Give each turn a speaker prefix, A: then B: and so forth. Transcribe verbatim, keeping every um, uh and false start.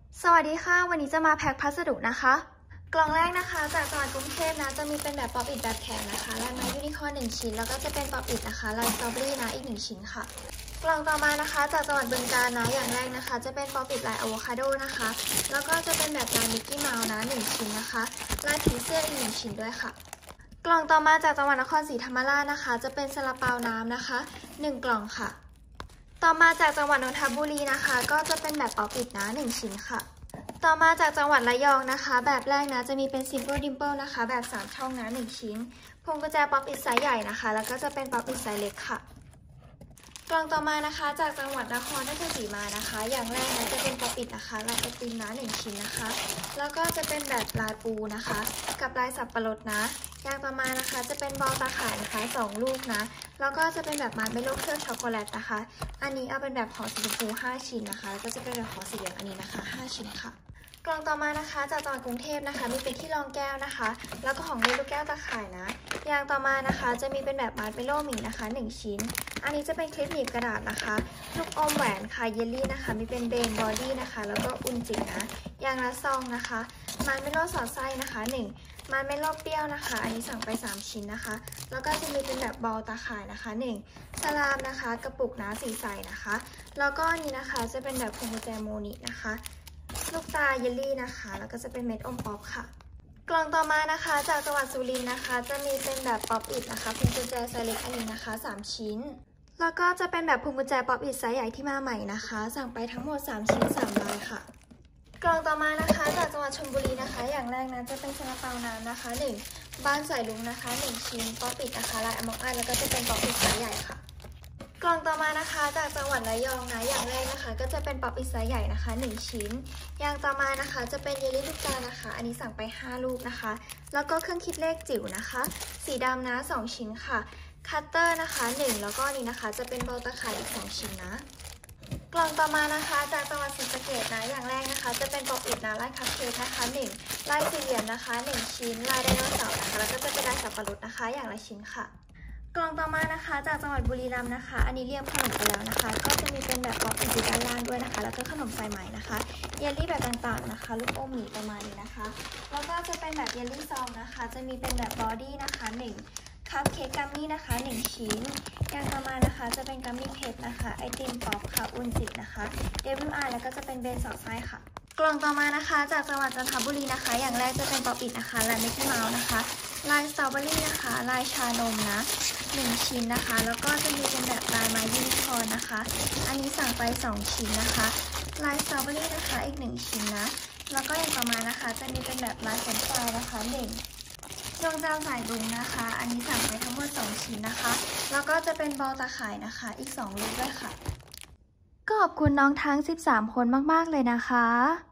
A: สวัสดีค่ะวันนี้จะมาแพ็คพัสดุนะคะกล่องแรกนะคะจากจังหวัดกรุงเทพนะจะมีเป็นแบบป๊อปอิทแบบแข็งนะคะลายไม้ยูนิคอร์นหนึ่งชิ้นแล้วก็จะเป็นป๊อปอิทนะคะลายสตรอเบอรี่นะอีกหนึ่งชิ้นค่ะกล่องต่อมานะคะจากจังหวัดบึงกาฬนะอย่างแรกนะคะจะเป็นป๊อปอิทลายอะโวคาโดนะคะแล้วก็จะเป็นแบบลายมิกกี้เมาส์นะหนึ่งชิ้นนะคะลายผีเสื้ออีกหนึ่งชิ้นด้วยค่ะกล่องต่อมาจากจังหวัดนครศรีธรรมราชนะคะจะเป็นซาลาเปาน้ำนะคะหนึ่งกล่องค่ะต่อมาจากจังหวัดนนทบุรีนะคะก็จะเป็นแบบป๊อปอิทนะหนึ่งชิ้นค่ะต่อมาจากจังหวัดระยองนะคะแบบแรกนะจะมีเป็น Simple Dimple นะคะแบบสามช่องนะหนึ่งชิ้นพวงกุญแจป๊อปอิทไซส์ใหญ่นะคะแล้วก็จะเป็นป๊อปอิทไซส์เล็กค่ะกล่องต่อมานะคะจากจังหวัดนครราชสีมานะคะอย่างแรกนะจะเป็นป๊อปอิทนะคะลายไอติมนะหนึ่งชิ้นนะคะแล้วก็จะเป็นแบบลายปูนะคะกับลายสับปะรดนะอย่างต่อมานะคะจะเป็นบอลตาข่ายนะคะสองลูกนะแล้วก็จะเป็นแบบมาร์เมลโล่เคลือบช็อกโกแลตนะคะอันนี้เอาเป็นแบบห่อสีชมพูห้าชิ้นนะคะแล้วก็จะเป็นแบบห่อสีเหลืองอันนี้นะคะห้าชิ้นค่ะกล่องต่อมานะคะจากจังหวัดกรุงเทพนะคะมีเป็นที่รองแก้วนะคะแล้วก็ของเล่นลูกแก้วตาข่ายนะอย่างต่อมานะคะจะมีเป็นแบบมาร์เมลโล่หมี่นะคะหนึ่งชิ้นอันนี้จะเป็นคลิปหนีบกระดาษนะคะลูกอมแหวนค่ะเยลลี่นะคะมีเป็นเบนบอดี้นะคะแล้วก็อุนจินะอย่างละซองนะคะมาร์เมลโล่สอดไส้นะคะหนึ่งมาร์เมลโล่เปรี้ยวนะคะอันนี้สั่งไปสามชิ้นนะคะแล้วก็จะมีเป็นแบบบอลตาข่ายนะคะหนึ่งสลามนะคะกระปุกน้ำสีใสนะคะแล้วก็อันนี้นะคะจะเป็นแบบพวงกุญแจโมนินะคะลูกตาเยลลี่นะคะแล้วก็จะเป็นเม็ดอมป๊อปค่ะกล่องต่อมานะคะจากจังหวัดสุรินทร์นะคะจะมีเป็นแบบป๊อปอิทนะคะพวงกุญแจไซส์เล็กอันนี้นะคะสามชิ้นแล้วก็จะเป็นแบบพวงกุญแจป๊อปอิทไซส์ใหญ่ที่มาใหม่นะคะสั่งไปทั้งหมดสามชิ้นสามลายค่ะกล่องต่อมานะคะจากจังหวัดชลบุรีนะคะอย่างแรกนะจะเป็นซาลาเปาน้ำนะคะหนึ่งบ้านสายลุงนะคะหนึ่งชิ้นป๊อปอิทนะคะลายอมองอันแล้วก็จะเป็นป๊อปอิทไซส์ใหญ่ค่ะกล่องต่อมานะคะจากจังหวัดระยองนะอย่างแรกนะคะก็จะเป็นป๊อปอิทไซส์ใหญ่นะคะหนึ่งชิ้นอย่างต่อมานะคะจะเป็นเยลลี่ลูกตานะคะอันนี้สั่งไปห้าลูกนะคะแล้วก็เครื่องคิดเลขจิ๋วนะคะสีดำนะสองชิ้นค่ะคัตเตอร์นะคะหนึ่งแล้วก็นี่นะคะจะเป็นบอลตะข่ายอีกสองชิ้นนะกล่องต่อมานะคะจากจังหวัดศรีสะเกษนะอย่างแรกนะคะจะเป็นป๊อปอิทนะลายคัพเค้กนะคะหนึ่งลายสี่เหลี่ยมนะคะหนึ่งชิ้นลายไดโนเสาร์นะคะแล้วก็จะเป็นลายสับปะรดนะคะอย่างละชิ้นค่ะกล่องต่อมานะคะจากจังหวัดบุรีรัมย์นะคะอันนี้เรียมขนมไปแล้วนะคะก็จะมีเป็นแบบป๊อปอิทอยู่ด้านล่างด้วยนะคะแล้วก็ขนมสายไหมนะคะเยลลี่แบบต่างๆนะคะลูกอมหมี่ประมาณนี้นะคะแล้วก็จะเป็นแบบเยลลี่ซองนะคะจะมีเป็นแบบบอดี้นะคะหนึ่งคัพเค้กกัมมี่นะคะหนึ่งชิ้นอย่างต่อมานะคะจะเป็นกัมมี่เพชรนะคะไอติมป๊อปค่ะอุนจินะคะเดวิลอายแล้วก็จะเป็นเบนสอดไส้ค่ะกล่องต่อมานะคะจากจังหวัดจันทบุรีนะคะอย่างแรกจะเป็นป๊อปอิทนะคะลายมิกกี้เมาส์นะคะลายสตรอเบอรี่นะคะลายชานมนะหนึ่งชิ้นนะคะแล้วก็จะมีเป็นแบบลายไม้ยูนิคอร์นนะคะอันนี้สั่งไปสองชิ้นนะคะลายสตรอเบอรี่นะคะอีกหนึ่งชิ้นนะแล้วก็อย่างต่อมานะคะจะมีเป็นแบบลายเฟรนช์ฟรายนะคะหนึ่งดวงดาวสายรุ้งนะคะอันนี้สั่งไปทั้งหมดสองชิ้นนะคะแล้วก็จะเป็นบอลตาข่ายนะคะอีกสองลูกด้วยค่ะก็ขอบคุณน้องทั้งสิบสามคนมากๆเลยนะคะ